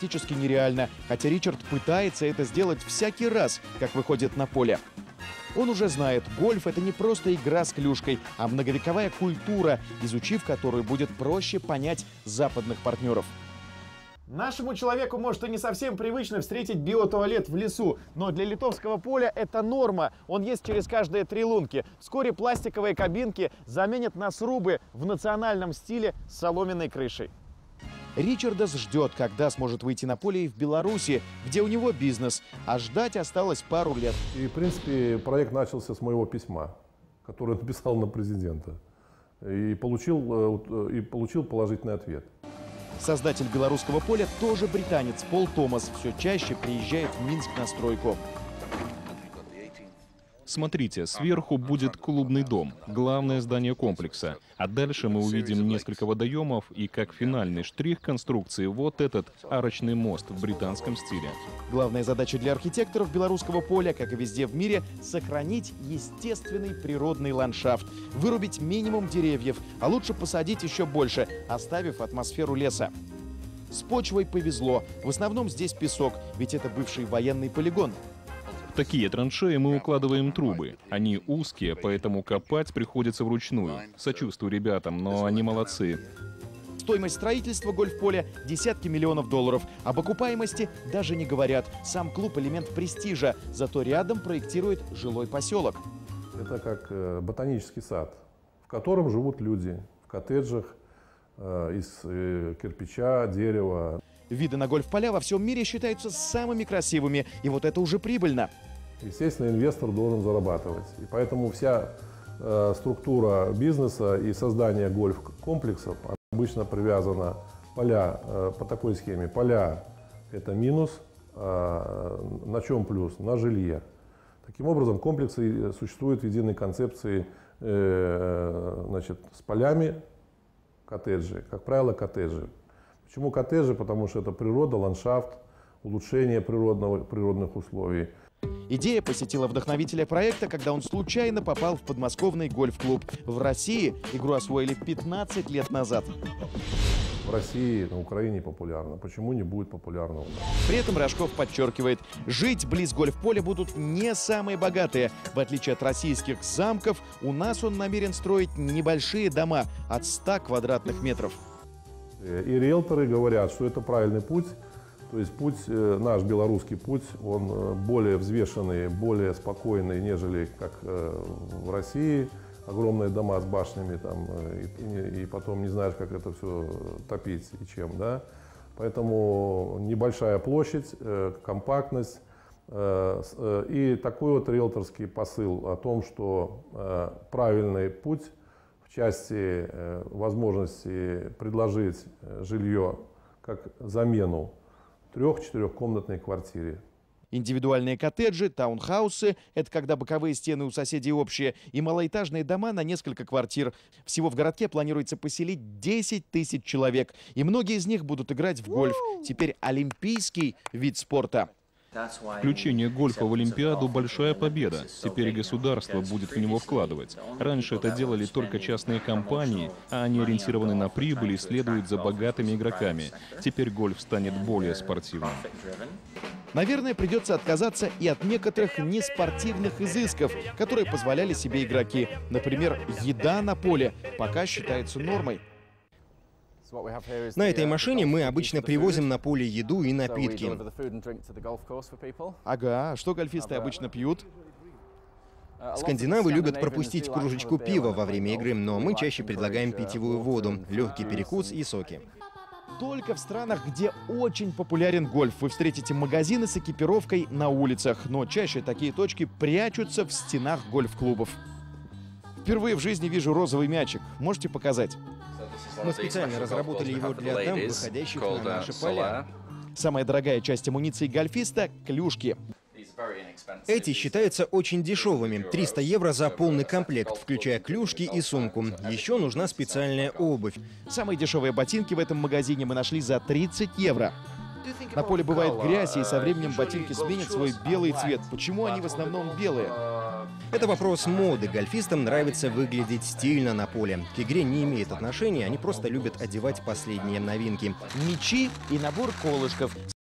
практически нереально, хотя Ричард пытается это сделать всякий раз, как выходит на поле. Он уже знает, гольф – это не просто игра с клюшкой, а многовековая культура, изучив которую будет проще понять западных партнеров. Нашему человеку, может, и не совсем привычно встретить биотуалет в лесу, но для литовского поля это норма. Он есть через каждые 3 лунки. Вскоре пластиковые кабинки заменят на срубы в национальном стиле с соломенной крышей. Ричардас ждет, когда сможет выйти на поле и в Беларуси, где у него бизнес, а ждать осталось пару лет. И, в принципе, проект начался с моего письма, которое написал на президента, и получил положительный ответ. Создатель белорусского поля тоже британец Пол Томас все чаще приезжает в Минск на стройку. Смотрите, сверху будет клубный дом, главное здание комплекса. А дальше мы увидим несколько водоемов и как финальный штрих конструкции вот этот арочный мост в британском стиле. Главная задача для архитекторов белорусского поля, как и везде в мире, сохранить естественный природный ландшафт, вырубить минимум деревьев, а лучше посадить еще больше, оставив атмосферу леса. С почвой повезло. В основном здесь песок, ведь это бывший военный полигон. В такие траншеи мы укладываем трубы. Они узкие, поэтому копать приходится вручную. Сочувствую ребятам, но они молодцы. Стоимость строительства гольф-поля – десятки миллионов долларов. Об окупаемости даже не говорят. Сам клуб – элемент престижа, зато рядом проектирует жилой поселок. Это как ботанический сад, в котором живут люди в коттеджах из кирпича, дерева. Виды на гольф-поля во всем мире считаются самыми красивыми, и вот это уже прибыльно. Естественно, инвестор должен зарабатывать. И поэтому вся структура бизнеса и создание гольф-комплексов обычно привязана поля по такой схеме. Поля – это минус, на чем плюс? На жилье. Таким образом, комплексы существуют в единой концепции, значит, с полями коттеджи, как правило, коттеджи. Почему коттеджи? Потому что это природа, ландшафт, улучшение природных условий. Идея посетила вдохновителя проекта, когда он случайно попал в подмосковный гольф-клуб. В России игру освоили 15 лет назад. В России, на Украине популярно. Почему не будет популярно? При этом Рожков подчеркивает, жить близ гольф-поля будут не самые богатые. В отличие от российских замков, у нас он намерен строить небольшие дома от 100 квадратных метров. И риэлторы говорят, что это правильный путь. То есть путь, наш белорусский путь, он более взвешенный, более спокойный, нежели как в России. Огромные дома с башнями, там, и потом не знаешь, как это все топить и чем. Да? Поэтому небольшая площадь, компактность и такой вот риэлторский посыл о том, что правильный путь в части возможности предложить жилье как замену 3-4-комнатной квартире. Индивидуальные коттеджи, таунхаусы – это когда боковые стены у соседей общие, и малоэтажные дома на несколько квартир. Всего в городке планируется поселить 10 тысяч человек, и многие из них будут играть в гольф. Теперь олимпийский вид спорта. Включение гольфа в Олимпиаду – большая победа. Теперь государство будет в него вкладывать. Раньше это делали только частные компании, а они ориентированы на прибыль и следуют за богатыми игроками. Теперь гольф станет более спортивным. Наверное, придется отказаться и от некоторых неспортивных изысков, которые позволяли себе игроки. Например, еда на поле пока считается нормой. На этой машине мы обычно привозим на поле еду и напитки. Ага, что гольфисты обычно пьют? Скандинавы любят пропустить кружечку пива во время игры, но мы чаще предлагаем питьевую воду, легкий перекус и соки. Только в странах, где очень популярен гольф, вы встретите магазины с экипировкой на улицах, но чаще такие точки прячутся в стенах гольф-клубов. Впервые в жизни вижу розовый мячик. Можете показать? Мы специально разработали его для дам, выходящих на наши поля. Самая дорогая часть амуниции гольфиста – клюшки. Эти считаются очень дешевыми. 300 евро за полный комплект, включая клюшки и сумку. Еще нужна специальная обувь. Самые дешевые ботинки в этом магазине мы нашли за 30 евро. На поле бывает грязь, и со временем ботинки сменят свой белый цвет. Почему они в основном белые? Это вопрос моды. Гольфистам нравится выглядеть стильно на поле. К игре не имеет отношения, они просто любят одевать последние новинки. Мячи и набор колышков.